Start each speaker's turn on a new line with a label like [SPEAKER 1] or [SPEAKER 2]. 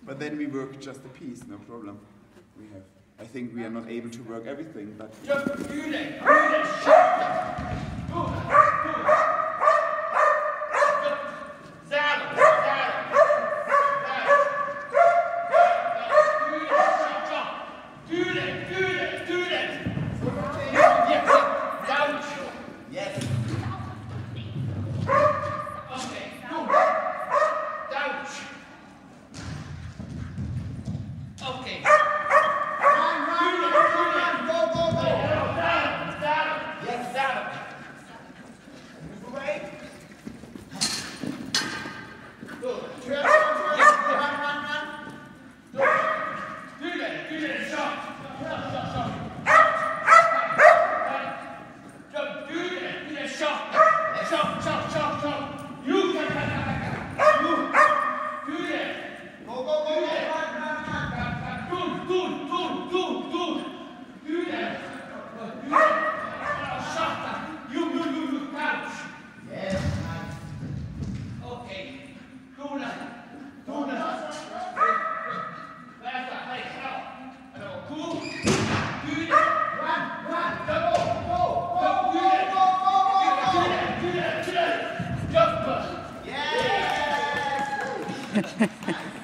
[SPEAKER 1] But then we work just a piece, no problem. We have. I think we are not able to work everything, but.
[SPEAKER 2] Ha ha ha.